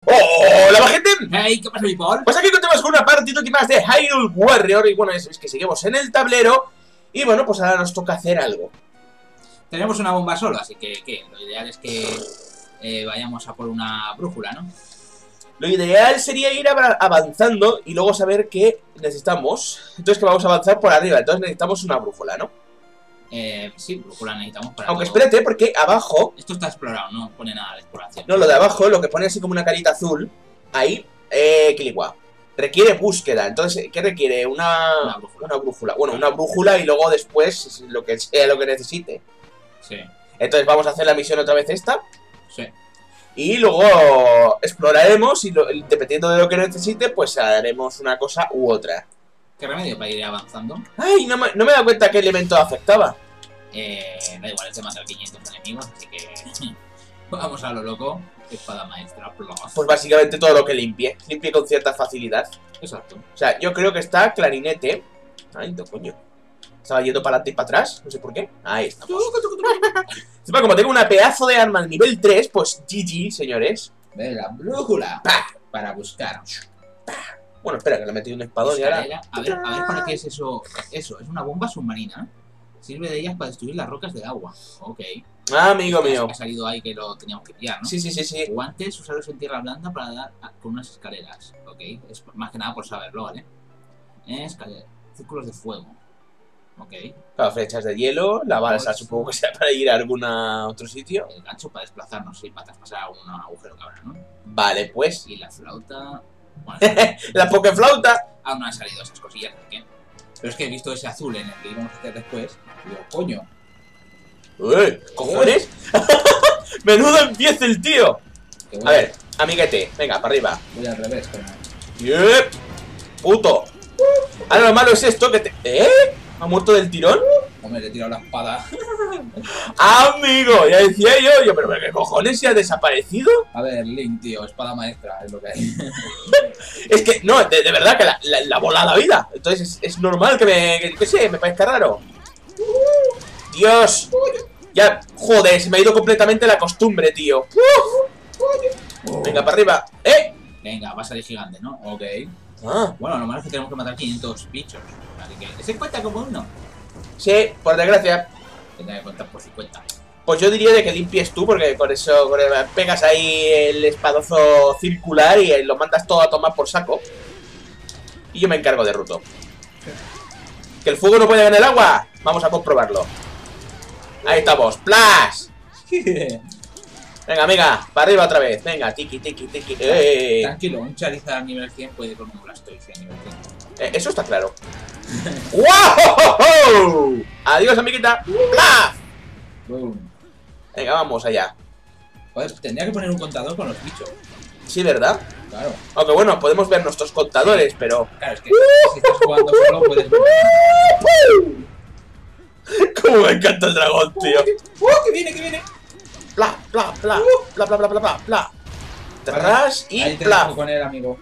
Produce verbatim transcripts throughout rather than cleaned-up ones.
¡Hola, gente! Hey, ¿qué pasa, mi Paul? Pues aquí continuamos con una partida más de Hyrule Warrior. Y bueno, es, es que seguimos en el tablero. Y bueno, pues ahora nos toca hacer algo. Tenemos una bomba solo, así que ¿qué? Lo ideal es que eh, vayamos a por una brújula, ¿no? Lo ideal sería ir avanzando y luego saber qué necesitamos. Entonces que vamos a avanzar por arriba. Entonces necesitamos una brújula, ¿no? Eh, sí, brújula necesitamos para Aunque todo. espérate, porque abajo... Esto está explorado, no pone nada de exploración. No, lo de abajo, lo que pone así como una carita azul. Ahí, eh, Kiligua. Requiere búsqueda. Entonces, ¿qué requiere? Una, Una brújula. una brújula. Bueno, una brújula y luego después lo que sea lo que necesite. Sí, Entonces vamos a hacer la misión otra vez esta. sí. Y luego exploraremos y lo, dependiendo de lo que necesite, pues haremos una cosa u otra. ¿Qué remedio para ir avanzando? Ay, no me, no me he dado cuenta qué elemento afectaba. Eh, da igual, es de matar quinientos enemigos, así que vamos a lo loco. Espada maestra, plus. Pues básicamente todo lo que limpie. Limpie con cierta facilidad. Exacto. O sea, yo creo que está clarinete. Ay, no, coño. Estaba yendo para adelante y para atrás. No sé por qué. Ahí estamos. Encima, como tengo una pedazo de arma al nivel tres, pues G G, señores. Ve la brújula. ¡Pah! Para buscar. Bueno, espera, que le he metido un espadón y ahora... Escalera. A ver, a ver para qué es eso. Eso, es una bomba submarina. Sirve de ellas para destruir las rocas del agua. Ok. Ah, amigo Es que mío. Ha salido ahí que lo teníamos que pillar, ¿no? Sí, sí, sí, sí. Guantes, usarlos en tierra blanda para dar a- con unas escaleras. Ok. Es más que nada por saberlo, ¿vale? Eh, escalera. Círculos de fuego. Ok. Claro, flechas de hielo, la balsa supongo que sea para ir a algún otro sitio. El gancho para desplazarnos, sí, para traspasar a un agujero que habrá, ¿no? Vale, pues. Y la flauta. Bueno, La pokeflauta. aún no han salido esas cosillas, ¿por qué? Pero es que he visto ese azul en el que íbamos a hacer después. Y digo, coño. Uy, ¿cojones? Menudo empieza el tío. Que voy A ver, amiguete, venga, para arriba. Voy al revés, pero. Yep. Puto. Ahora lo malo es esto que te... ¿Eh? ¿Ha muerto del tirón? Hombre, le he tirado la espada. Amigo, ya decía yo, yo, pero ¿qué cojones se ha desaparecido? A ver, Link, tío, espada maestra, es lo que hay. Es que, no, de, de verdad que la, la, la bola la vida. Entonces es, es normal que me, que, que sé, me parezca raro. Dios. Ya, joder, se me ha ido completamente la costumbre, tío. Venga, para arriba. ¿Eh? Venga, va a salir gigante, ¿no? Ok. Ah, Bueno, lo malo es que tenemos que matar quinientos bichos. Así que, ¿ese cuenta como uno? sí, por desgracia. Tendrá que contar por cincuenta. Pues yo diría de que limpies tú, porque con eso con el- pegas ahí el espadazo circular y lo mandas todo a tomar por saco. Y yo me encargo de Ruto. ¿Que el fuego no puede en el agua? Vamos a comprobarlo. Ahí estamos, ¡plas! Venga, amiga, para arriba otra vez. Venga, tiki, tiki, tiki. Eh, Tranquilo, un Charizard nivel cien puede con un Blastoise a nivel cien. eh, eso está claro. ¡Wow! Adiós, amiguita. ¡Plas! Boom. Venga, vamos allá. Joder, tendría que poner un contador con los bichos. Sí, ¿verdad? Claro. Aunque bueno, podemos ver nuestros contadores, pero... Claro, es que si estás jugando solo puedes ver. ¡Cómo me encanta el dragón, tío! ¡Uh, que viene, que viene! Pla, pla, pla, pla, pla, pla, pla, pla, pla. Tras y Ahí te pla. dejo con él, amigo.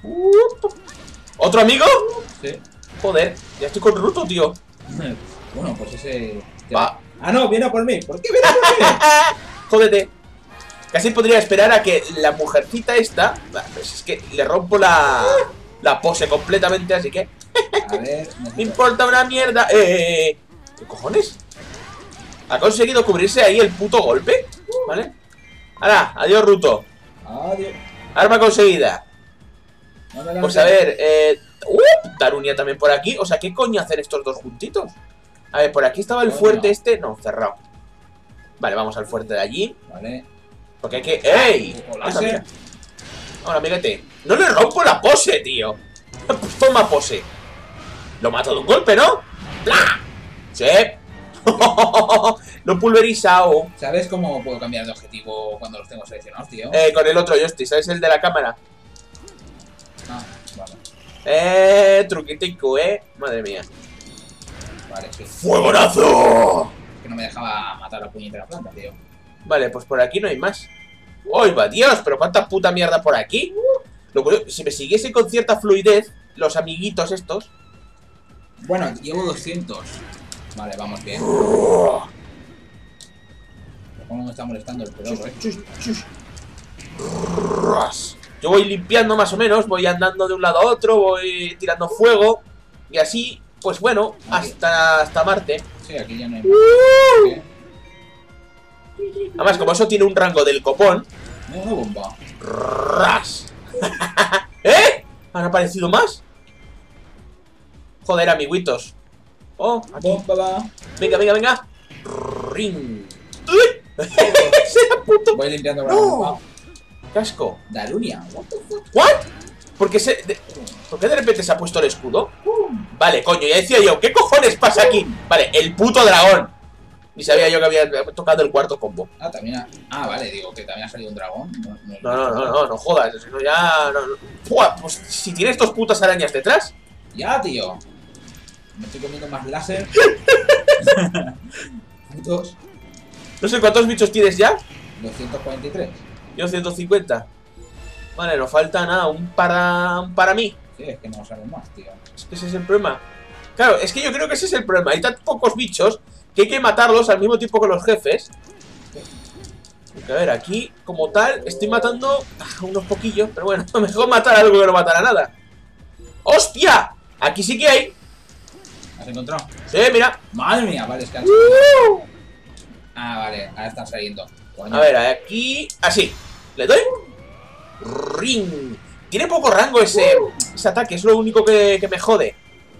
¿Otro amigo? Sí. Joder, ya estoy con Ruto, tío. Bueno, pues ese. Va. Ah, no, viene a por mí. ¿Por qué viene a por mí? Jódete. Casi podría esperar a que la mujercita esta... Bah, pues es que le rompo la... La pose completamente, así que... A ver, Me importa una mierda. Eh... ¿Qué cojones? ¿Ha conseguido cubrirse ahí el puto golpe? ¿Vale? Ahora, adiós, Ruto. Adiós. Arma conseguida. No me Pues lances. a ver, eh... ¡Uh! Darunia también por aquí. O sea, ¿qué coño hacen estos dos juntitos? A ver, por aquí estaba el fuerte este. No, cerrado. Vale, vamos al fuerte de allí. Vale. Porque hay que... ¡Ey! Ojo, Anda, láser. mira. Ahora, amiguete. No le rompo la pose, tío. Pues toma pose. Lo mato de un golpe, ¿no? ¡Pla! Sí. Lo he pulverizado. ¿Sabes cómo puedo cambiar de objetivo cuando los tengo seleccionados, tío? Eh, con el otro joystick, ¿sabes? El de la cámara. Ah, vale. Eh, truquitico, eh. Madre mía. Vale, sí. ¡Fuegonazo! Es que no me dejaba matar a puñetera planta, tío. Vale, pues por aquí no hay más. ¡Ay, va Dios! ¿Pero cuánta puta mierda por aquí? Lo curioso, si me siguiese con cierta fluidez, los amiguitos estos... Bueno, llevo doscientos. Vale, vamos bien. ¿Cómo me está molestando el pedorro, eh? Chus, chus. Ras. Yo voy limpiando más o menos, voy andando de un lado a otro, voy tirando fuego. Y así, pues bueno, hasta, hasta Marte. Sí, aquí ya no hay más. Además, como eso tiene un rango del copón. No, una bomba. ¡Ras! ¿Eh? ¿Han aparecido más? Joder, amiguitos. Oh, aquí. Bomba va. Venga, venga, venga. Ring. ¡Uy! ¡Sea puto! Voy limpiando con No. la bomba. Casco. Darunia. What the fuck? ¿What? ¿Por qué, se, de, ¿Por qué de repente se ha puesto el escudo? Vale, coño, ya decía yo, ¿qué cojones pasa aquí? Vale, el puto dragón. Ni sabía yo que había tocado el cuarto combo. Ah, también ha... Ah, vale, digo que también ha salido un dragón. No, no, No, no, no, no, no jodas. Eso ya. No, no. Fua, pues si tienes dos putas arañas detrás. Ya, tío. Me estoy comiendo más láser. Dos. No sé cuántos bichos tienes ya. doscientos cuarenta y tres. Yo ciento cincuenta. Vale, nos falta nada, un para, un para mí. Sí, es que no salen más, tío. Es que ese es el problema. Claro, es que yo creo que ese es el problema. Hay tan pocos bichos que hay que matarlos al mismo tiempo que los jefes. Porque, a ver, aquí, como tal, estoy matando a unos poquillos. Pero bueno, mejor matar algo que no matar a nada. ¡Hostia! Aquí sí que hay. ¿Has encontrado? Sí, mira. Madre mía, vale, es que han... Ah, vale, ahora están saliendo. Coño. A ver, aquí... Así. ¿Le doy? Ring. Tiene poco rango ese, ese ataque. Es lo único que, que me jode.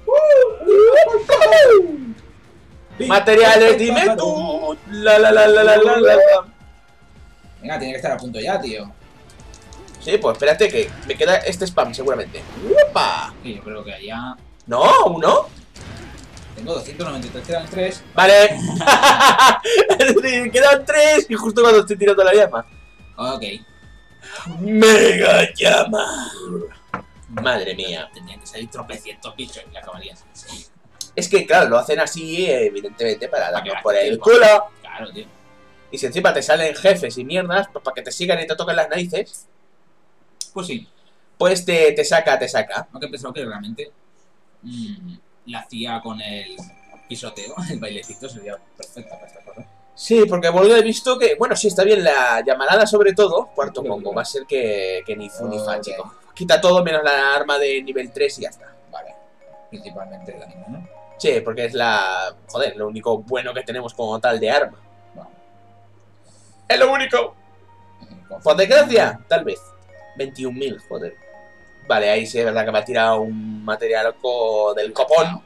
Materiales, dime tú. La la la la la la la. Venga, tiene que estar a punto ya, tío. Sí, pues espérate que me queda este spam seguramente. ¡Upa! Sí, yo creo que allá... ¿No? ¿Uno? Tengo doscientos noventa y tres, quedan tres. Vale. Quedan tres y justo cuando estoy tirando la llama. Ok. Mega llama. Madre mía. Tendrían que salir tropecientos bichos y acabarías. Es que claro, lo hacen así evidentemente para Para que darnos por gaste el tiempo. culo. Claro, tío. Y si encima te salen jefes y mierdas, pues para que te sigan y te toquen las narices, Pues sí. pues te, te saca, te saca. Aunque he pensado que realmente mmm, la hacía con el pisoteo, el bailecito sería perfecta para esta cosa. Sí, porque vuelvo he visto que, bueno, sí, está bien la llamarada sobre todo. Cuarto Creo combo, que va a ser que, que ni fu ni fa, Ok. chico. Quita todo menos la arma de nivel tres y ya está. Vale. Principalmente el ánimo, ¿no? Sí, porque es la... Joder, lo único bueno que tenemos como tal de arma. Bueno. ¡Es lo único! eh, con- Por desgracia, tal vez. veintiún mil, joder. Vale, ahí sí es verdad que me ha tirado un materialaco del copón.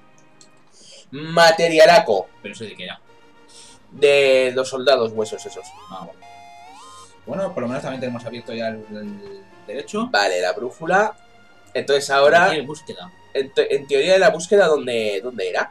Materialaco Pero eso de que era. de los soldados huesos esos. Ah, bueno. Bueno, por lo menos también tenemos abierto ya el, el derecho. Vale, la brújula. Entonces ahora, Aquí hay búsqueda. en, te- en teoría de la búsqueda, ¿dónde, dónde era?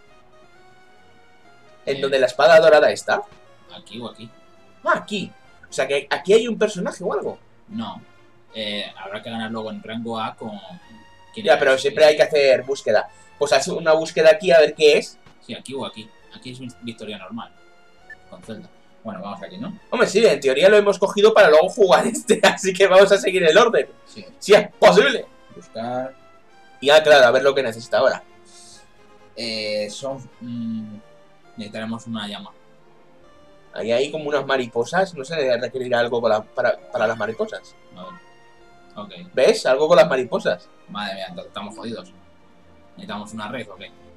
En Eh. donde la espada dorada está. Aquí o aquí. Ah, aquí. O sea que aquí hay un personaje o algo. No. Eh, habrá que ganar luego en rango A con... ¿quién Ya, es? pero siempre hay que hacer búsqueda. Pues haz una búsqueda aquí a ver qué es. Sí, aquí o aquí. Aquí es victoria normal. Con Zelda. Bueno, vamos aquí, ¿no? Hombre, sí, en teoría lo hemos cogido para luego jugar este, así que vamos a seguir el orden. Sí. Si es posible. Buscar... Y ya, claro, a ver lo que necesita ahora. Eh, son... mmm, necesitaremos una llama. Ahí hay como unas mariposas. No sé, requerirá algo con la- para, para las mariposas. A ver. Ok. ¿Ves? Algo con las mariposas. Madre mía, entonces estamos jodidos. Necesitamos una red, ok.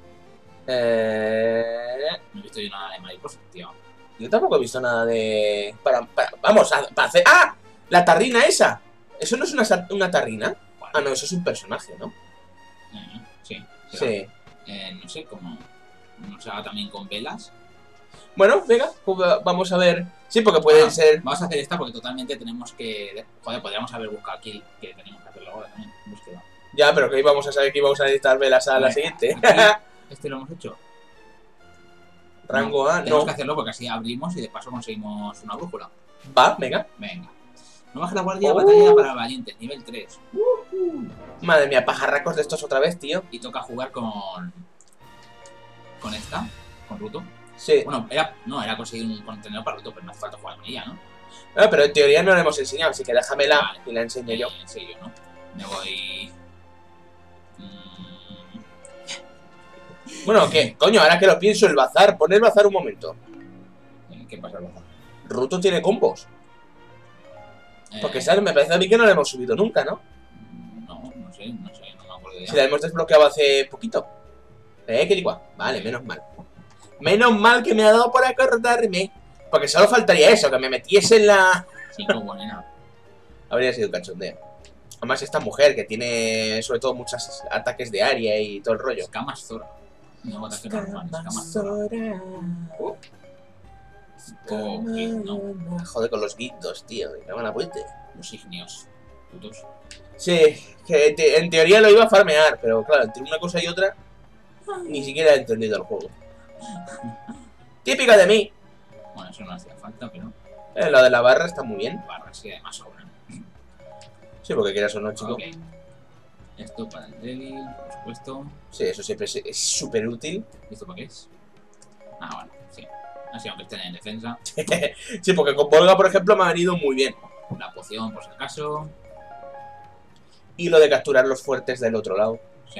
Eh... No he visto yo nada de mariposas, tío. Yo tampoco he visto nada de... Para, para- vamos, a, para hacer... ¡Ah! La tarrina esa. ¿Eso no es una, sa- una tarrina? Ah, no, eso es un personaje, ¿no? Eh, sí. será. Sí. Eh, no sé, como... No se haga también con velas. Bueno, venga, pues va- vamos a ver. Sí, porque pueden Ah, ser... Vamos a hacer esta porque totalmente tenemos que... Joder, podríamos haber buscado aquí que tenemos que hacerlo ahora también. Búsqueda. Ya, pero que íbamos a saber que íbamos a necesitar velas a la Vale, siguiente. aquí, este lo hemos hecho. Rango A, Tenemos no. que hacerlo porque así abrimos y de paso conseguimos una brújula. Va, venga. Venga. No baja la guardia, Oh. batalla para valientes, nivel tres. Madre mía, pajarracos de estos otra vez, tío. Y toca jugar con... Con esta, con Ruto. Sí. Bueno, era... No, era conseguir un contenedor para Ruto, pero no hace falta jugar con ella, ¿no? Ah, pero en teoría no la hemos enseñado, así que déjamela Vale. y la enseño yo. Eh, sí, yo, ¿no? Me voy... Mm, Bueno, ¿qué? Coño, ahora que lo pienso, el bazar. Pon el bazar un momento. eh, ¿Qué pasa, Rafa? Ruto tiene combos. Porque, ¿sabes? Me parece a mí que no la hemos subido nunca, ¿no? No, no sé, no sé, no me acuerdo ya. Si la hemos desbloqueado hace poquito. ¿Eh? ¿Qué digo? Vale, menos mal. Menos mal que me ha dado por acordarme. Porque solo faltaría eso, que me metiese en la... Sí, como nena. Habría sido un cachondeo. Además, esta mujer que tiene, sobre todo, muchos ataques de área y todo el rollo. Escamas Zora. No, ataque normal, escamas Zora. Uh. Oh, Git, no. Joder, con los guitos, tío. Me van a vuelta. Los ignios. Putos. Sí, que te, en teoría lo iba a farmear, pero claro, entre una cosa y otra, ni siquiera he entendido el juego. Típica de mí. Bueno, eso no hacía falta, pero... Eh, lo de la barra está muy bien. Barras sí, además sobran. Sí, porque quieras o no, chico. Okay. Esto para el Devil, por supuesto. Sí, eso siempre es súper útil. ¿Y esto para qué es? Ah, bueno, sí. Así, aunque estén en defensa. Sí, porque con Volga, por ejemplo, me ha venido muy bien. La poción, por si acaso. Y lo de capturar los fuertes del otro lado. Sí.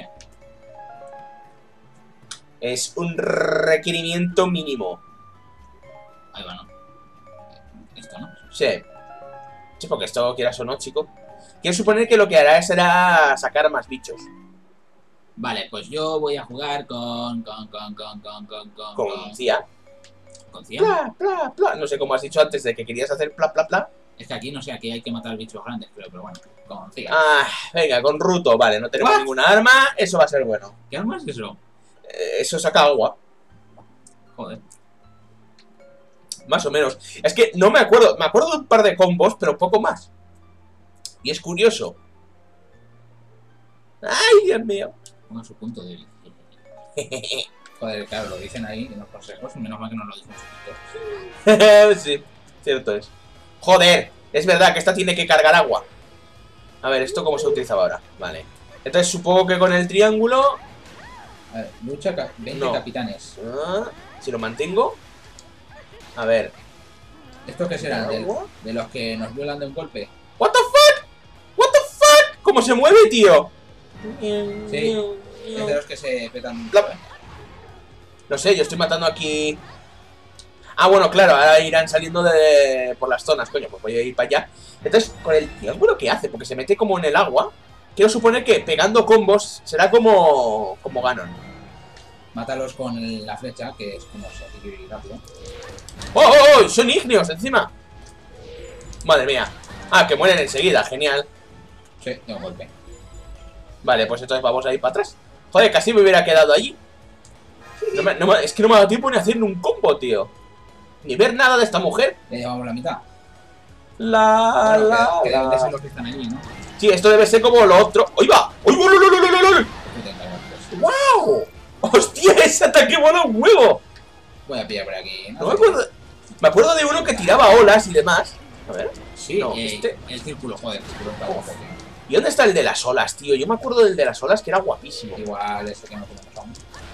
Es un requerimiento mínimo. Ahí va, ¿no? Esto, ¿no? Sí. Sí, porque esto, quieras o no, chico. Quiero suponer que lo que hará será sacar más bichos. Vale, pues yo voy a jugar con... Con... Con... Con... Con... Con... Con... Con Cia. ¿Con Cia? Pla, pla, pla. No sé cómo has dicho antes de que querías hacer pla, pla, pla. Es que aquí, no sé, aquí hay que matar bichos grandes, creo, pero bueno. Con Cia. Ah, venga, con Ruto. Vale, no tenemos ¿What? ninguna arma. Eso va a ser bueno. ¿Qué arma es eso? Eh, eso saca agua. Joder. Más o menos. Es que no me acuerdo. Me acuerdo de un par de combos, pero poco más. Y es curioso. ¡Ay, Dios mío! Ponga su punto débil. Joder, claro, lo dicen ahí en los consejos. Menos mal que no lo dicen sus Sí, cierto es. Joder, es verdad que esta tiene que cargar agua. A ver, ¿esto cómo se utilizaba ahora? Vale. Entonces supongo que con el triángulo... A ver, lucha ca veinte No. capitanes. Ah, si lo mantengo... A ver... ¿Estos qué serán? ¿De, de los que nos violan de un golpe? ¿What the fuck? ¿What the fuck? ¿Cómo se mueve, tío? Sí. Es de los que se petan. La- No sé, yo estoy matando aquí... Ah, bueno, claro, ahora irán saliendo de por las zonas, coño, pues voy a ir para allá. Entonces, con el triángulo, ¿qué hace? Porque se mete como en el agua. Quiero suponer que pegando combos será como... como Ganon. Mátalos con la flecha, que es como sencillo y rápido. ¡Oh, oh, oh! ¡Son ignios encima! Madre mía. Ah, que mueren enseguida, genial. Sí, de un golpe. Vale, pues entonces vamos a ir para atrás. Joder, casi me hubiera quedado allí. No me- no me- es que no me ha dado tiempo ni a hacer un combo, tío. Ni ver nada de esta mujer. Ya llevamos la mitad. La, Bueno, la, que, que deben de la. ser los que están allí, ¿no? Sí, esto debe ser como lo otro. ¡Oy va! ¡Oy va! ¡Lol, lol, lol, lol, lol! Tú te encargas, pues. ¡Wow! ¡Hostia! ¡Ese ataque mola un huevo! Voy a pillar por aquí. No me acuerdo. Me acuerdo de uno que tiraba olas y demás. A ver. Sí, No, eh, este- el círculo, joder, el círculo está guapo, tío. ¿Y dónde está el de las olas, tío? Yo me acuerdo del de las olas que era guapísimo. Igual ese que no tenemos aún.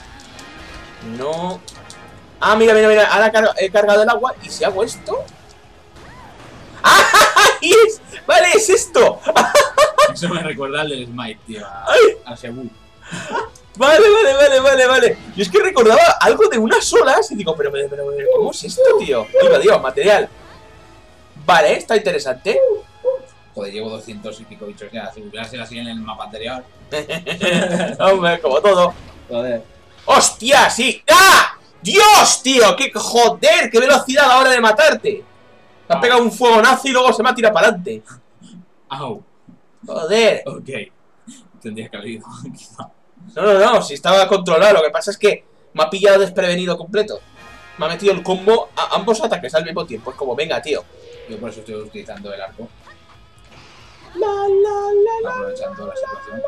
No. Ah, mira, mira, mira. Ahora car- he cargado el agua. ¿Y si hago esto? ¡Ah! ¡Y es! ¡Vale, es esto! Eso me recuerda al del Smite, tío. A, ¡Ay! a Sebu. Vale, vale, vale, vale, vale. Yo es que recordaba algo de unas olas y digo, pero, pero, pero, pero ¿cómo es esto, tío? Iba, Dios, material. Vale, está interesante. Joder, llevo doscientos y pico bichos ya. Si hubiera sido así en el mapa anterior. Hombre, como todo. Joder. ¡Hostia, sí! ¡Ah! ¡Dios, tío! ¡Qué joder! ¡Qué velocidad a la hora de matarte! Me ha pegado un fuegonazo y luego se me ha tirado para adelante. Au. Joder. Ok. Tendría que haber ido, quizá. No, no, no, si estaba controlado. Lo que pasa es que me ha pillado desprevenido completo. Me ha metido el combo a ambos ataques al mismo tiempo. Es como, venga, tío. Yo por eso estoy utilizando el arco. La, la, la, Aprovechando la situación.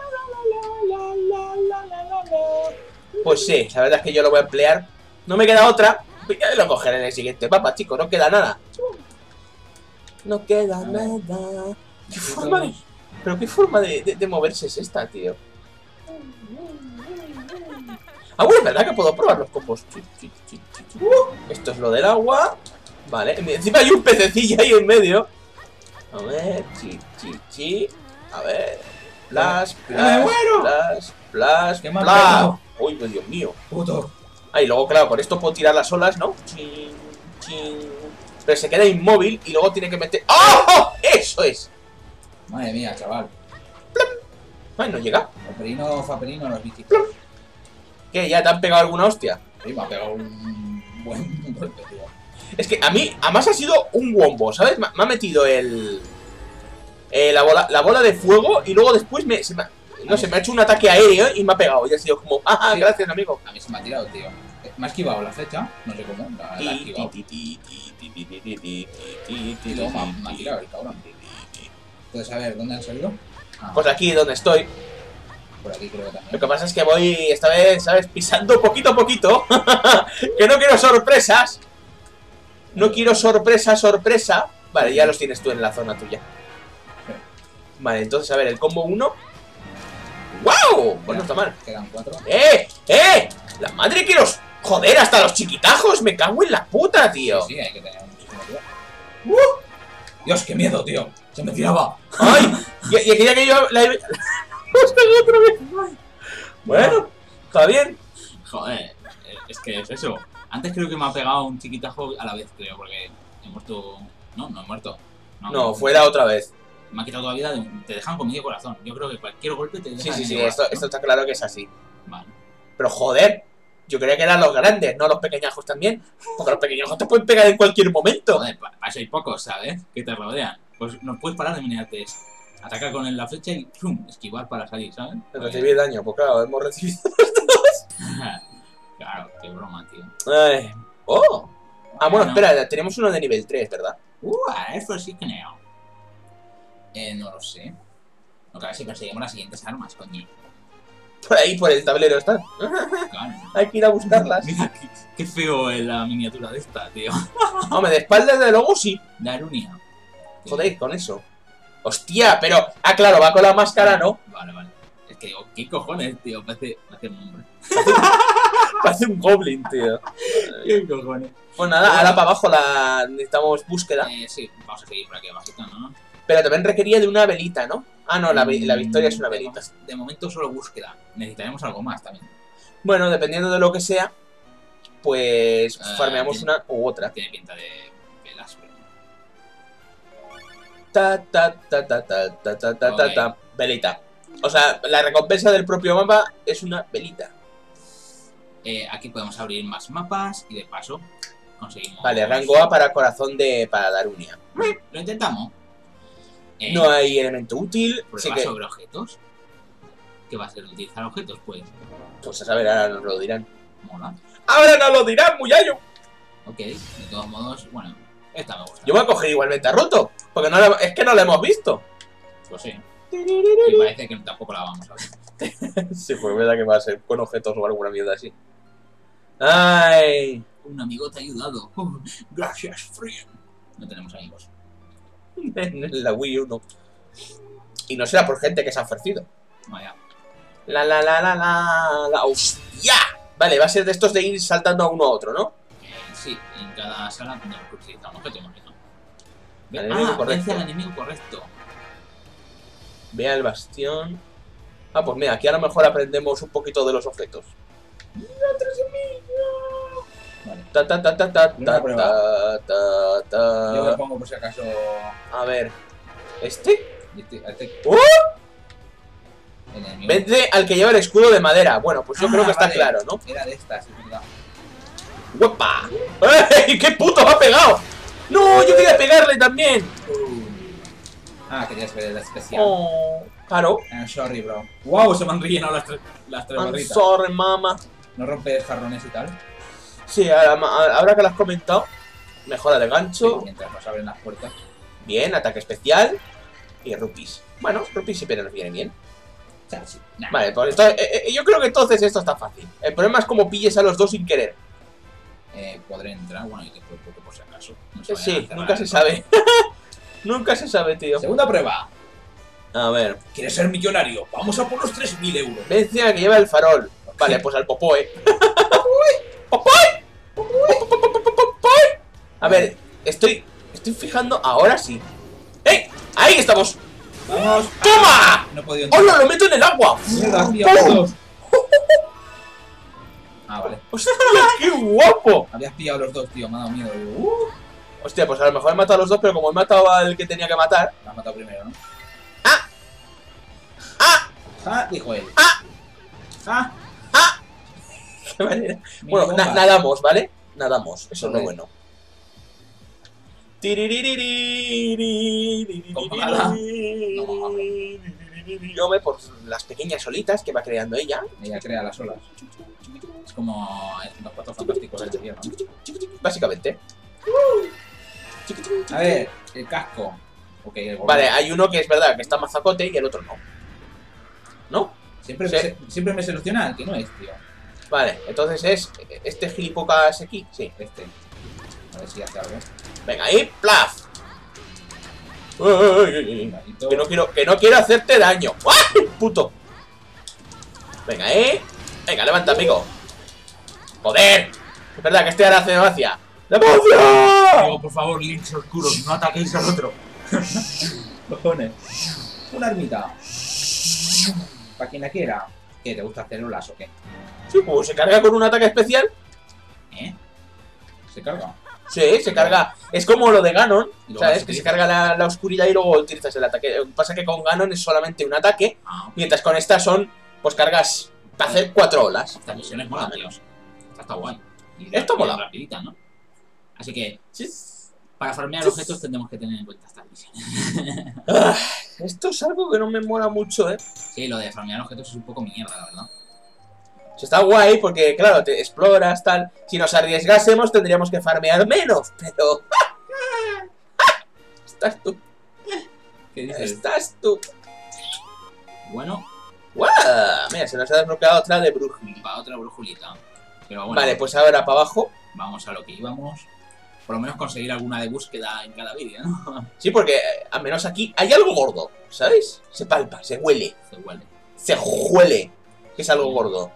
Pues sí, la verdad es que yo lo voy a emplear. No me queda otra. Ya lo cogeré en el siguiente mapa, chicos. No queda nada. No queda A ver. nada. ¿Qué forma de... Pero qué forma de, de, de moverse es esta, tío. Ah, bueno, es verdad que puedo probar los combos. Chi, chi, chi, chi, chi. Esto es lo del agua. Vale, encima hay un pececillo ahí en medio. A ver, chi, chi, chi. A ver. Plas, ¡Me plas, muero! plas, plas, ¡Qué mal plas. pegado! Uy, pues Dios mío. Puto. Ah, y luego, claro, con esto puedo tirar las olas, ¿no? Chin, chin. Pero se queda inmóvil y luego tiene que meter... ¡Oh! Eso es. Madre mía, chaval. Ay, no llega. Faperino, Faperino, los bichitos. ¿Qué? ¿Ya te han pegado alguna hostia? Sí, me ha pegado un buen golpe, tío. Es que a mí, además ha sido un wombo, ¿sabes? Me, me ha metido el... Eh, la, bola, la bola de fuego y luego después me, se me... No sé, me ha hecho un ataque aéreo y me ha pegado. Y ha sido como, ah, Sí. gracias, amigo. A mí se me ha tirado, tío. Me ha esquivado la flecha, no sé cómo, la, la ha esquivado. Y luego me ha, me ha tirado el cabrón. Entonces, a ver, ¿dónde han salido? Ah, Pues aquí, donde estoy. por aquí creo que Lo también. que pasa es que voy, esta vez, ¿sabes? Pisando poquito a poquito. Que no quiero sorpresas. No quiero sorpresa, sorpresa. Vale, ya los tienes tú en la zona tuya. Vale, entonces, a ver, el combo uno. ¡Wow! Pues no está mal. Quedan cuatro. ¡Eh! ¡Eh! ¡La madre que los... Joder, hasta los chiquitajos! ¡Me cago en la puta, tío! Sí, sí, hay que tener muchísimo cuidado. ¡Uh! Dios, qué miedo, tío. Se me tiraba. ¡Ay! Y, y aquella que yo la he... otra vez. Bueno, está bien. Joder, eh, es que es eso. Antes creo que me ha pegado un chiquitajo a la vez, creo, porque he muerto... No, no he muerto. No, fue la otra vez. Me ha quitado toda vida, de- te dejan con medio corazón. Yo creo que cualquier golpe te deja Sí, de sí, sí, medio esto, corazón, esto está claro que es así. ¿no? Vale. Pero joder, yo creía que eran los grandes, no los pequeñajos también. Porque los pequeñajos te pueden pegar en cualquier momento. Joder, para eso hay pocos, ¿sabes? Que te rodean. Pues no puedes parar de menearte. Ataca con la flecha y ¡pum! Esquivar para salir, ¿sabes? Recibí daño, pues claro, hemos recibido. Claro, qué broma, tío. Ay. ¡Oh! Ah, bueno, Bueno. espera, tenemos uno de nivel tres, ¿verdad? Uh, eso sí que no. Eh, no lo sé. Lo que a ver si conseguimos las siguientes armas, coño. Por ahí, por el tablero están. Claro. Hay que ir a buscarlas. Mira, qué, qué feo es la miniatura de esta, tío. Hombre, de espaldas de lobo sí. Darunia. Joder, con eso. Hostia, pero... Ah, claro, va con la máscara, ¿no? Vale, vale. Es que, oh, ¿qué cojones, tío? Parece, parece un hombre. Parece un goblin, tío. ¿Qué cojones? Pues nada, ahora para abajo la necesitamos búsqueda. Eh, sí, vamos a seguir por aquí abajito, ¿no? Pero también requería de una velita, ¿no? Ah, no, la, vi- la victoria es una Mm, de velita. mo- De momento solo búsqueda. Necesitaremos algo más también. Bueno, dependiendo de lo que sea, pues Ah, farmeamos tiene- una u otra. Tiene pinta de velas, pero... Ta, ta, ta, ta, ta, ta, ta, ta, ta, Ok. ta. Velita. O sea, la recompensa del propio mapa es una velita. Eh, aquí podemos abrir más mapas y de paso conseguimos... Vale, rango A para corazón de... para Darunia. Lo intentamos. Eh, No hay elemento útil, prueba así que... sobre objetos. ¿Qué va a ser? ¿Utilizar objetos? Pues Pues a saber, ahora nos lo dirán. mola. ¡Ahora nos lo dirán, muyayo! Ok, de todos modos, bueno, esta me gusta. Yo voy a coger igualmente a Roto, porque no la- es que no lo hemos visto. Pues sí. Y parece que tampoco la vamos a ver. Sí, pues es verdad que va a ser con objetos o alguna mierda así. ¡Ay! Un amigo te ha ayudado. Uh, gracias, friend. No tenemos amigos. En la Wii U no. Y no será por gente que se ha ofrecido. Vaya. La la la la la la. ¡Hostia! Vale, va a ser de estos de ir saltando a uno a otro, ¿no? Eh, sí, en cada sala tenemos que utilizar un objeto, imagino. Ve- Al enemigo ah, correcto. vence al enemigo correcto. Vea el bastión. Ah, pues mira, aquí a lo mejor aprendemos un poquito de los objetos. Vale. Ta ta ta ta ta Una ta prueba. ta ta Yo me ta. pongo por si acaso. A ver. ¿Este? Este, este- ¡Oh! el enemigo. Vence al que lleva el escudo de madera. Bueno, pues yo Ah, creo que está vale. claro, ¿no? Era de estas, es verdad. ¡Guapa! ¡Ey! ¡Qué puto me ha pegado! ¡No! ¡Yo quería pegarle también! Ah, querías ver el especial. Oh, claro. Ah, sorry, bro. Wow, se me han rellenado las tres, las tres I'm barritas. sorry, mama. No rompes jarrones y tal. Sí, ahora, ahora que lo has comentado, mejora de Sí, gancho. mientras nos abren las puertas. Bien, ataque especial. Y rupees. Bueno, rupees siempre nos viene bien. O sea, sí. Nah. Vale, pues entonces, eh, eh, yo creo que entonces esto está fácil. El problema es cómo pilles a los dos sin querer. Eh, podré entrar, bueno, y que por, por, por si acaso. No se vayan a Sí, cerrar nunca el se portal. sabe. Nunca se sabe, tío. Segunda prueba. A ver. ¿Quieres ser millonario? Vamos a por los tres mil euros. Vence al que lleva el farol. Vale, pues al Popoe. ¡Popoe! ¡Popoe! A ver, estoy. Estoy fijando. Ahora sí. ¡Ey! ¡Ahí estamos! Vamos. ¡Toma! No he podido entrar. ¡Hola! ¡Lo meto en el agua! Mierda, has pillado los dos. Ah, vale. ¡Hostia! ¡Qué guapo! Habías pillado los dos, tío. Me ha dado miedo. Digo, uh, Hostia, pues a lo mejor he matado a los dos, pero como he matado al que tenía que matar. me has matado matado primero, ¿no? ¡Ah! ¡Ah! ¡Ah! Dijo él. ¡Ah! ¡Ah! ¡Ah! Qué manera. Bueno, na nadamos, ¿vale? Nadamos, eso es lo bueno. Hombre, por las pequeñas olitas que va creando ella. Ella crea las olas. Es como los Cuatro Fantásticos del invierno. Básicamente. A ver, el casco. Okay, el vale, hay uno que es verdad que está mazacote y el otro no. ¿No? Siempre, sí. me, siempre me selecciona el que no es, tío. Vale, entonces es este gilipocas aquí. Sí. Este. A ver si hace algo. Venga, ahí, plaf. Que no quiero, que no quiero hacerte daño. ¡Ah! Puto. Venga, eh. Venga, levanta, amigo. Joder. Es verdad que este ahora hace gracia. ¡Democia! Digo, por favor, links oscuros, no ataquéis al otro. Cojones. Una ermita. Para quien la quiera. ¿Qué? ¿Te gusta células o qué? Sí, pues se carga con un ataque especial. ¿Eh? ¿Se carga? Sí, se carga. Es como lo de Ganon, ¿sabes? Que se carga la, la oscuridad y luego utilizas el ataque. Lo que pasa es que con Ganon es solamente un ataque, ah, mientras con esta son, pues cargas para hacer cuatro olas. Estas misiones molan, tío. Esta está guay. Y esto mola. Rapidita, ¿no? Así que, sí. Para farmear objetos tendremos que tener en cuenta estas misiones. ah, esto es algo que no me mola mucho, ¿eh? Sí, lo de farmear objetos es un poco mierda, la verdad. Está guay porque, claro, te exploras, tal. Si nos arriesgásemos tendríamos que farmear menos, pero... Estás tú. ¿Qué dices? Estás tú. Bueno. ¡Guau! Mira, se nos ha desbloqueado otra de brújula. Va otra brújulita. Pero bueno. Vale, pues ahora para abajo. Vamos a lo que íbamos. Por lo menos conseguir alguna de búsqueda en cada vídeo, ¿no? Sí, porque al menos aquí hay algo gordo, ¿sabes? Se palpa, se huele. Se huele. Se huele que es algo gordo.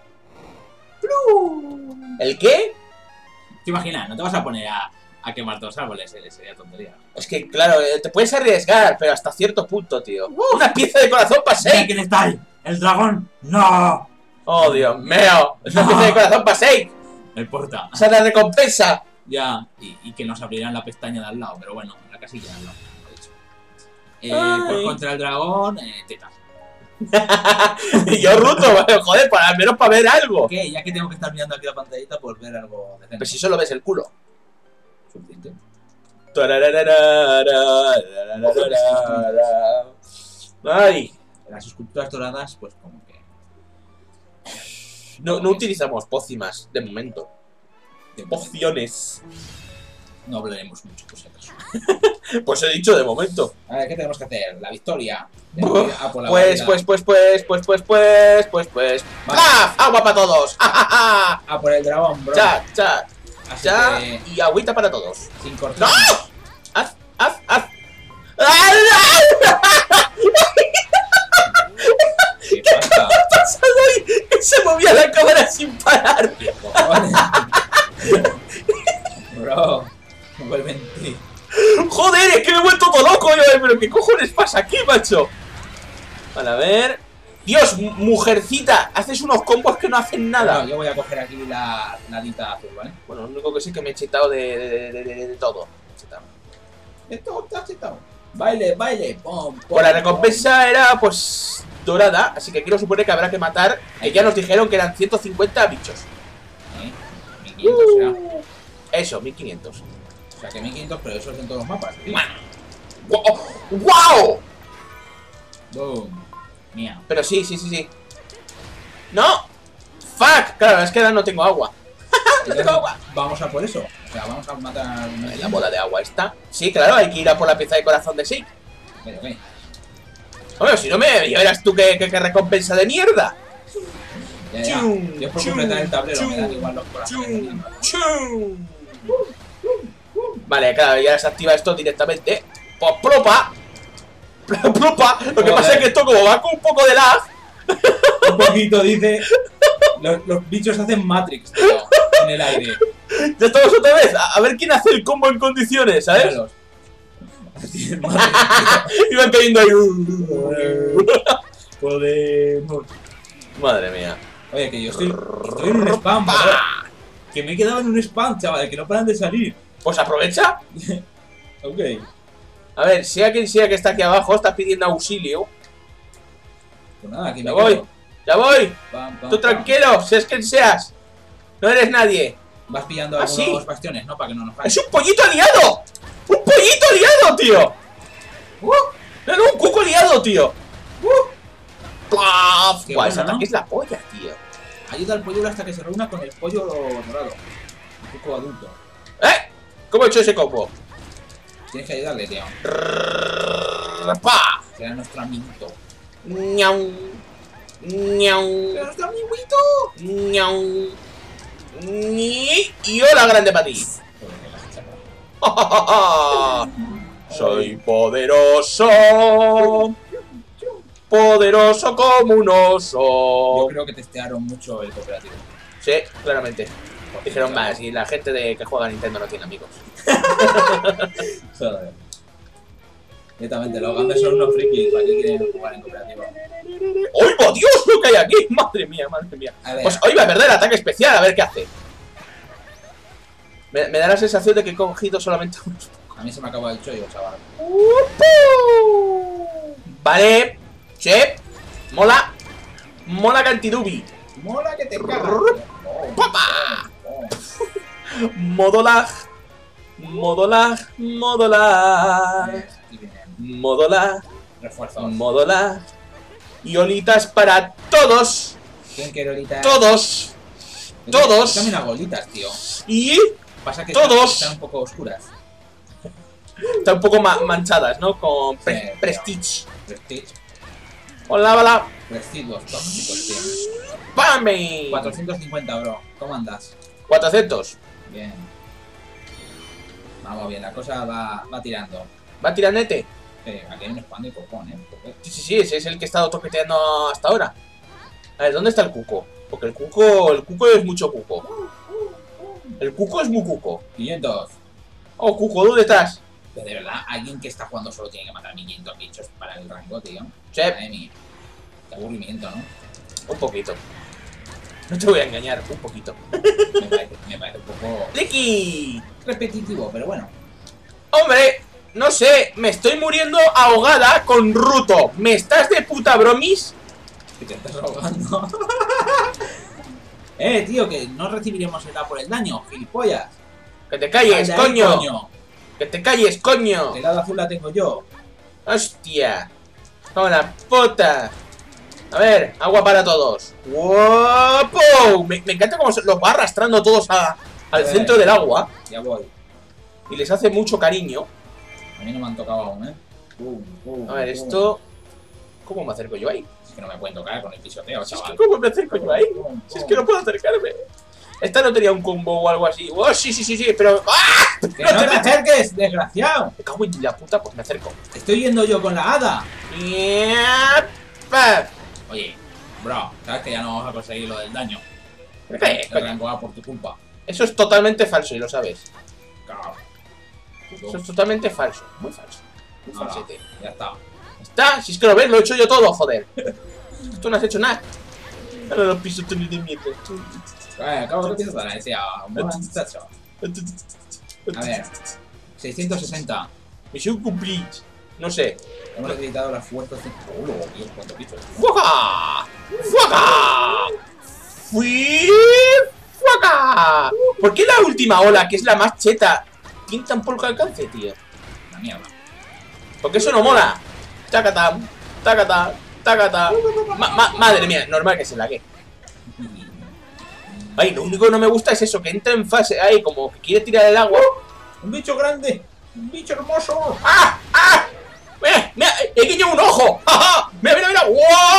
¿El qué? ¿Te imaginas? No te vas a poner a, a quemar dos árboles, eh, sería tontería. Es que, claro, te puedes arriesgar, pero hasta cierto punto, tío. ¡Uh! ¡Una pieza de corazón para seis! ¿Quién está ahí? ¡El dragón! ¡No! ¡Oh, Dios mío! ¡Es una pieza de corazón para seis! El porta. ¡Esa es la recompensa! Ya, y, y que nos abrirán la pestaña de al lado, pero bueno, la casilla de al lado, lo he dicho. Eh, pues contra el dragón, eh, tetas. Y yo ruto, joder, para, al menos para ver algo. ¿Qué? Ya que tengo que estar mirando aquí la pantallita por ver algo decente. Pero si solo ves el culo. Suficiente. Ay. Las esculturas doradas, pues como que... No, no utilizamos pócimas, de momento. De Pociones. No hablaremos mucho, por si acaso. Pues he dicho de momento. A ver, ¿qué tenemos que hacer? La victoria. Uf, pues, pues, pues, pues, pues, pues, pues, pues, pues. Vale. ¡Plaf! ¡Agua para todos! ¡Ja, ja, ja! A por el dragón, bro. ¡Cha, cha! Así ¡Cha! que, Y agüita para todos. sin cortar. ¡No! ¡Haz, haz, haz! ¿Qué pasa? Que se movía la cámara sin parar. ¿Qué cojones? Bro, no vuelve en ti. Joder, es que me he vuelto todo loco. Yo, pero ¿qué cojones pasa aquí, macho? Vale, a ver. Dios, mujercita, haces unos combos que no hacen nada. Bueno, yo voy a coger aquí la ladita azul, ¿vale? Bueno, lo único que sé es que me he chetado de, de, de, de, de todo. Chetado. De todo está chetado. Baile, baile. Pom, pom, Pues la recompensa era, pues, dorada. Así que quiero suponer que habrá que matar. Que ya nos dijeron que eran ciento cincuenta bichos. ¿Eh? mil quinientos será. Eso, mil quinientos. O sea que mil quinientos, pero eso es en todos los mapas, tío. ¡Wow! ¡Wow! Boom. Mía. Pero sí, sí, sí, sí. ¡No! ¡Fuck! Claro, es que ahora no tengo agua. No tengo agua. Vamos a por eso. O sea, vamos a matar. La bola de agua está. Sí, claro, hay que ir a por la pieza de corazón de Sheik. Pero qué. Hombre, si no me verás tú qué, qué, qué recompensa de mierda. Ya, ya. Chum, Yo por chum, completar el tablero chum, me dan igual los corazones. Chum, chum. Vale, claro, ya se activa esto directamente. Pues propa. Propa. Lo que Joder. pasa es que esto como va con un poco de lag. Un poquito, dice. Los, los bichos hacen Matrix, tío, en el aire. Ya estamos otra vez. A, a ver quién hace el combo en condiciones, ¿sabes? Míralos. Así es, Matrix. Iban cayendo ahí. Podemos. Madre mía. Oye, que yo estoy, estoy en un spam, bro. Que me he quedado en un spam, chaval, que no paran de salir. Pues aprovecha. Ok. A ver, sea quien sea que está aquí abajo, está pidiendo auxilio. Pues nada, aquí Ya me voy, quedo. ya voy. Pam, pam, Tú pam. tranquilo, seas quien seas. No eres nadie. Vas pillando Ah, algunos sí. bastiones, ¿no? Para que no nos ¡Es hagan. un pollito aliado! ¡Un pollito aliado, tío! ¡Uh! No, no, un cuco aliado, tío. ¡Uh! ¡Plaf! Qué Buah, bueno, ese ataque ¿no? es la polla, tío. Ayuda al pollo hasta que se reúna con el pollo dorado. Un poco adulto. ¿Eh? ¿Cómo he hecho ese combo? Tienes que ayudarle, tío. ¡Pa! Será nuestro amiguito. ¡Ñau! ¡Ñau! ¡Será nuestro amiguito! ¡Ñau! ¡Ni! Y hola, grande para ti. Soy poderoso. Poderoso como un Yo oso. creo que testearon mucho el cooperativo. Sí, claramente. Dijeron más, y la gente de que juega a Nintendo no tiene amigos. Joder. Directamente, los grandes son unos frikis. ¿Para qué quieren jugar en cooperativo? ¡Oiga, Dios, lo que hay aquí! ¡Madre mía, madre mía! A ver. Pues hoy va a perder el ataque especial, a ver qué hace. Me, me da la sensación de que he cogido solamente unos. A mí se me acaba el chollo, chaval. Vale. Sí. Mola. Mola cantidubi. Mola que te cagas. Oh, ¡Papa! oh, oh. Modo lag. Modo lag. Modo lag. Y vienen Modo lag. refuerzos. Modo lag. Y olitas para todos. ¿Quién quiere ahorita? Todos. Todos. También unas bolitas, tío. Y Pasa que Todos. están un poco oscuras. están un poco ma manchadas, ¿no? Con pre Sí, tío. Prestige. Prestige. Hola, hola. Prestige los tóxicos, tío. ¡Pame! cuatrocientos cincuenta, bro. ¿Cómo andas? cuatrocientos. Bien. Vamos bien, la cosa va, va tirando. Va tiranete. Eh, aquí hay un spam de copón, ¿eh? ¿Por qué? Sí, sí, sí, ese es el que he estado toqueteando hasta ahora. A ver, ¿dónde está el cuco? Porque el cuco, el cuco es mucho cuco. El cuco es muy cuco. quinientos. Oh, cuco, ¿dónde estás? Pero de verdad, alguien que está jugando solo tiene que matar mil quinientos bichos para el rango, tío. Sí, Madre mía. Qué aburrimiento, ¿no? un poquito. No te voy a engañar, un poquito. Me parece, me parece un poco ¡Licky! repetitivo, pero bueno. Hombre, no sé, me estoy muriendo ahogada con Ruto. ¿Me estás de puta bromis? Que te estás ahogando. eh, tío, que no recibiremos el A por el daño, gilipollas. Que te calles, Anda ahí, coño. coño. Que te calles, coño. El lado azul la tengo yo. Hostia. Como la puta. A ver, agua para todos. ¡Guapo! Me, me encanta cómo se los va arrastrando todos a, al Eh. centro del agua. Ya voy. Y les hace mucho cariño. A mí no me han tocado aún, ¿eh? Pum, pum, A ver, pum. esto... ¿Cómo me acerco yo ahí? Es que no me pueden tocar con el pisoteo, Si es que chaval. ¿cómo me acerco yo ahí? Pum, Si es pum. que no puedo acercarme. Esta no tenía un combo o algo así. ¡Oh, sí, sí, sí, sí! Pero... ¡Ah! ¡Que no te acerques, desgraciado! Me cago en la puta, pues me acerco. Estoy yendo yo con la hada. ¡Yepa! Oye, bro, sabes que ya no vamos a conseguir lo del daño. ¿Qué? El rango A por tu culpa. Eso es totalmente falso y lo sabes. Cabrón. Eso es totalmente falso. Muy falso. Muy Ahora, falsete. ya está. ¿Está? Si es que lo ves, lo he hecho yo todo, joder. Tú no has hecho nada. Ahora los pisotones de mierda. Eh, acabo de empezar a decir, muchacho. A ver, seiscientos sesenta. Misión complete. No sé. Hemos necesitado las fuerzas de... ¡Oh, Dios, cuánto piso! ¡Fuaga! ¡Fuaga! ¡Fui! ¡Fuaga! ¿Por qué la última ola, que es la más cheta, tiene tan poco alcance, tío? La mierda. Porque eso no mola. Tacata, tacata, tacata. Ma ma madre mía, normal que se lague. Ay, lo único que no me gusta es eso, que entra en fase ahí, como que quiere tirar el agua. ¡Un bicho grande! ¡Un bicho hermoso! ¡Ah! ¡Ah! ¡Mira! ¡Mira! ¡He guiñado un ojo! ¡Ja, ja! ¡Mira, mira, mira!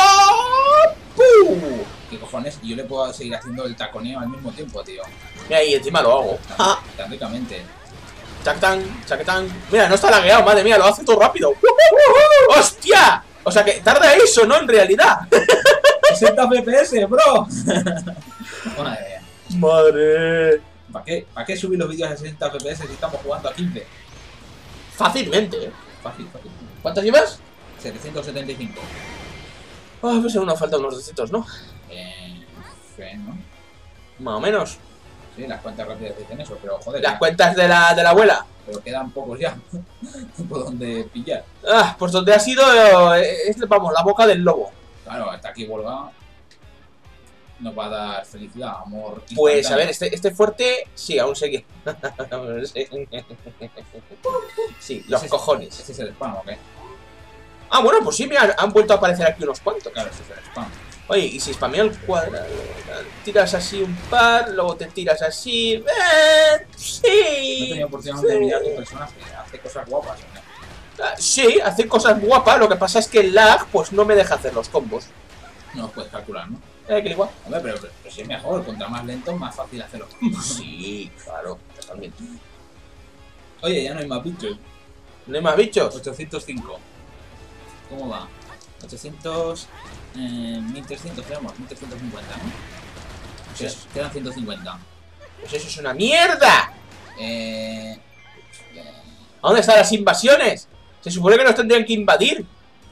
¡Guau! ¿Qué cojones? Y yo le puedo seguir haciendo el taconeo al mismo tiempo, tío. Mira, y encima lo hago. Tan, ¡Ja! tan ricamente. ¡Chactán! ¡Chactán! Mira, no está lagueado, madre mía, lo hace todo rápido. ¡Hostia! O sea que tarda eso, ¿no? En realidad. sesenta F P S, bro. Madre mía. Madre. ¿Para qué, ¿Para qué subir los vídeos a sesenta F P S si estamos jugando a quince? Fácilmente, ¿eh? Fácil, fácil. ¿Cuántas llevas? setecientos setenta y cinco. Ah, pues aún nos faltan unos doscientos, ¿no? Eh, sí, ¿no? Más o menos. Sí, las cuentas rápidas dicen eso, pero joder. Las ya. cuentas de la, de la abuela. pero quedan pocos ya. Por donde pillar. Ah, pues donde ha sido, eh, es, vamos, la boca del lobo. Claro, hasta aquí Volga nos va a dar felicidad, amor. Pues instantáneo. a ver, este, este fuerte, sí, aún sigue. Sí, los ¿Ese- cojones. ¿Ese es el spam o qué? Ah, bueno, pues sí, mira, han vuelto a aparecer aquí unos cuantos. Claro, ese es el spam. Oye, y si spameo el cuadrado, tiras así un par, luego te tiras así. ¡Eh! No he Sí. tenido oportunidad sí. de mirar tu personaje, hace cosas guapas, ¿no? Ah, sí, hace cosas guapas, lo que pasa es que el lag pues no me deja hacer los combos. No los puedes calcular, ¿no? Eh, que igual. Hombre, pero, pero, pero si es mejor, contra más lento, más fácil hacerlo. Sí, claro, totalmente. Oye, ya no hay más bichos. ¿No hay más bichos? ochocientos cinco. ¿Cómo va? ochocientos... Eh, mil trescientos, creemos, mil trescientos cincuenta, ¿no? Sí. Quedan- Quedan ciento cincuenta. Pues eso es una mierda. Eh... eh, ¿A dónde están las invasiones? Se supone que nos tendrían que invadir.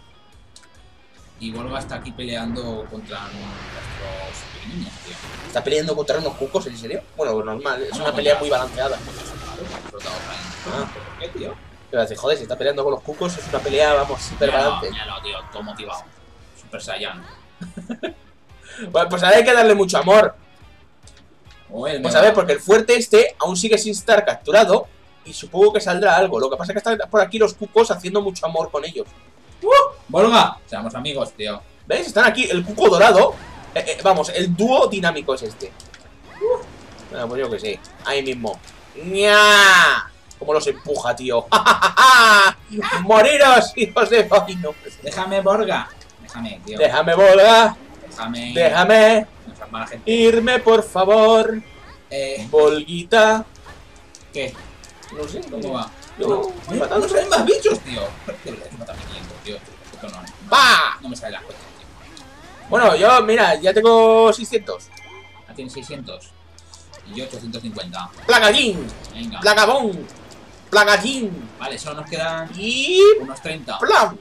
Y Volga está aquí peleando contra nuestros pequeños, tío. ¿Está peleando contra unos cucos, en serio? Bueno, normal, es No, una no, pelea ya. muy balanceada. Claro, explotado otra vez. Ah. ¿Por qué, tío? Pero decir, joder, si está peleando con los cucos, es una pelea, vamos, súper Míralo, balance. míralo, tío, todo motivado. Super Saiyan. Bueno, pues ahora hay que darle mucho amor. O él, Pues mega- a ver, porque el fuerte este aún sigue sin estar capturado. Y supongo que saldrá algo. Lo que pasa es que están por aquí los cucos haciendo mucho amor con ellos. ¡Volga! Seamos amigos, tío. ¿Veis? Están aquí el cuco dorado. Eh, eh, vamos, el dúo dinámico es este. Bueno, pues yo que sí. Ahí mismo. ¡Nya! ¿Cómo los empuja, tío? ¡Ja, ja, ja, ja! ¡Moriros, hijos de Boino! Déjame, Borga. Déjame, tío. Déjame, Volga. Déjame. Déjame No seas mala gente. irme, por favor. Eh, Volguita. ¿qué? No sé, ¿Cómo va? Yo, No, no, matando. no salen más bichos, tío. De verdad que matar quinientos, tío. Esto no, no, ¡Pa! no me sale la cuenta, tío. Bueno, yo, mira, ya tengo seiscientos. Ah, tiene seiscientos. Y yo ochocientos cincuenta. Plagallín, Venga. plagabón, plagallín Vale, solo nos quedan y unos treinta. plan.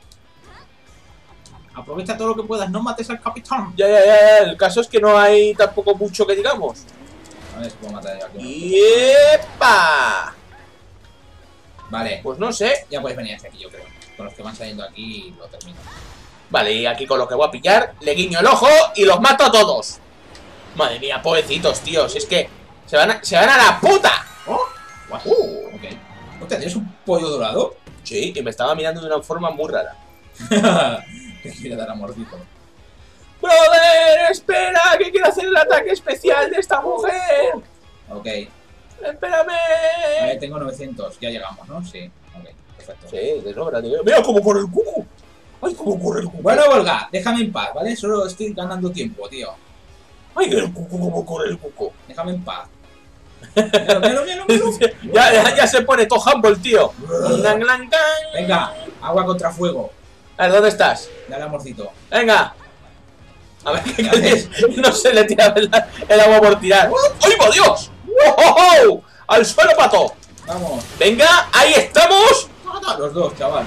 Aprovecha todo lo que puedas, no mates al capitán. Ya, ya, ya, ya, el caso es que no hay tampoco mucho que digamos. A ver si puedo matar yo aquí. Y ¡epa! Vale, Pues no sé. ya puedes venir hacia aquí, yo creo. Con los que van saliendo aquí lo termino. Vale, y aquí con lo que voy a pillar, le guiño el ojo y los mato a todos. Madre mía, pobrecitos, tíos. Es que se van a, se van a la puta. ¡Oh! Guau. Uh, Ok. Hostia, ¿tienes un pollo dorado? sí, y me estaba mirando de una forma muy rara. Te quiere dar amorcito. Brother, espera, que quiero hacer el ataque especial de esta mujer. Ok. Espérame. Vale, tengo novecientos. Ya llegamos, ¿no? Sí. Ok, perfecto. Sí, de sobra, tío. Mira cómo corre el cuco. Ay, cómo corre el cuco. Bueno, Volga, déjame en paz, ¿vale? Solo estoy ganando tiempo, tío. Ay, el cuco, cómo corre el cuco. Déjame en paz. Míralo, míralo, míralo, míralo. ya, ya, ya se pone todo humble, tío. Lang, lang, lang. Venga, agua contra fuego. A ver, ¿dónde estás? Dale amorcito. Venga. A ver, ¿qué haces? No se le tira el, el agua por tirar. ¡Ay, por Dios! ¡Oh, oh, oh! ¡Al suelo, pato! Vamos. Venga, ahí estamos. Los dos, chaval.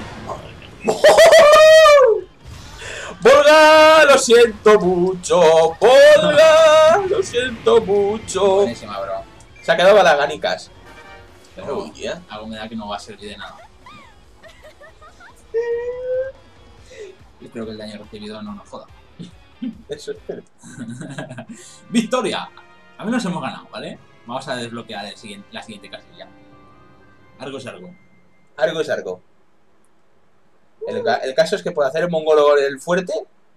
Volga, lo siento mucho. Volga, lo siento mucho. Buenísima, bro. Se ha quedado a las ganicas. Pero Oh, yeah. algo me da que no va a servir de nada. Y espero que el daño recibido no nos joda. Eso espero. ¡Victoria! A menos hemos ganado, ¿vale? Vamos a desbloquear el siguiente, la siguiente casilla. Algo es algo. Algo es algo. El, ca- el caso es que por hacer el mongolo el fuerte.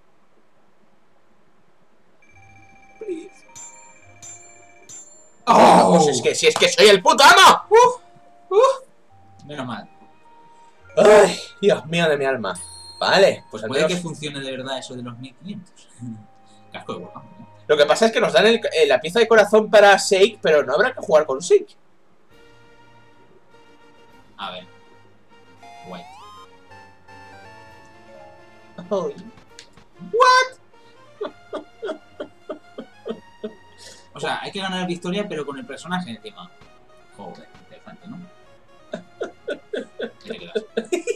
¡Oh! Pues es que si es que soy el puto amo. Uh, uh. Menos mal. Ay, Dios mío de mi alma. Vale, pues al Puede menos. que funcione de verdad eso de los mil quinientos. Casco de volcán, ¿no? Lo que pasa es que nos dan el- eh, la pieza de corazón para Shake, pero no habrá que jugar con Shake. A ver. Guay. Ay. O sea, hay que ganar victoria, pero con el personaje encima. Joder, interesante, ¿no? ¿Qué te quedas?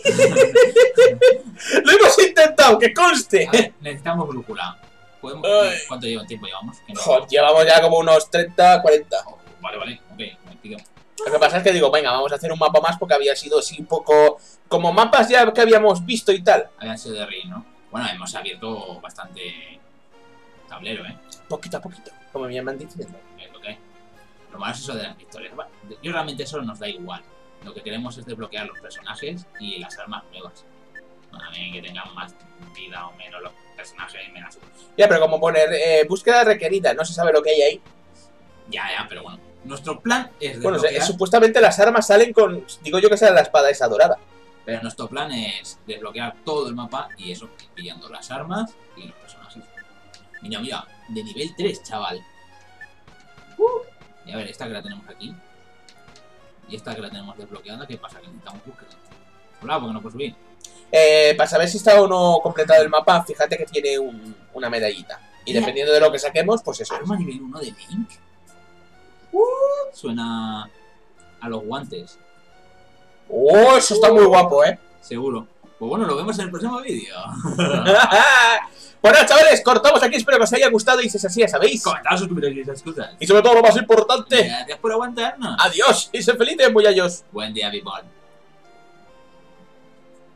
¡Lo hemos intentado! ¡Que conste! A ver, necesitamos brújula. ¿Podemos... Ay. ¿Cuánto lleva- tiempo llevamos? Que no- Joder, llevamos ya como unos treinta, cuarenta. Oh, vale, vale, ok, me pido. Lo que pasa es que digo, venga, vamos a hacer un mapa más porque había sido así un poco... Como mapas ya que habíamos visto y tal. Habían sido de rey, ¿no? Bueno, hemos abierto bastante tablero, ¿eh? Poquito a poquito, como me han diciendo. Es lo que hay. Lo malo es eso de las victorias. Bueno, yo realmente eso nos da igual. Lo que queremos es desbloquear los personajes y las armas nuevas. Bueno, a mí que tengan más vida o menos los personajes me la subo. Ya, pero como poner eh, búsqueda requerida, no se sabe lo que hay ahí. Ya, ya, pero bueno. Nuestro plan es Bueno, desbloquear... o sea, supuestamente las armas salen con... Digo yo que sea la espada esa dorada. Pero nuestro plan es desbloquear todo el mapa y eso, pillando las armas y los personajes. Mira, mira, de nivel tres, chaval. Uh. Y a ver, esta que la tenemos aquí. Y esta que la tenemos desbloqueada, ¿qué pasa? Que necesitamos búsqueda. Hola, porque no puedo subir. Eh, para saber si está o no completado el mapa, fíjate que tiene un, una medallita. Y Mira. dependiendo de lo que saquemos, pues eso. Arma nivel uno de Link. Uh. Suena a los guantes. ¡Oh, eso está muy guapo, eh! Seguro. Pues bueno, lo vemos en el próximo vídeo. Bueno, chavales, cortamos aquí. Espero que os haya gustado y si es así, ya sabéis. Comentaros, suscribiros y esas cosas. Y sobre todo lo más importante. Gracias por aguantarnos. Adiós y sé felices, muchachos. Buen día, people.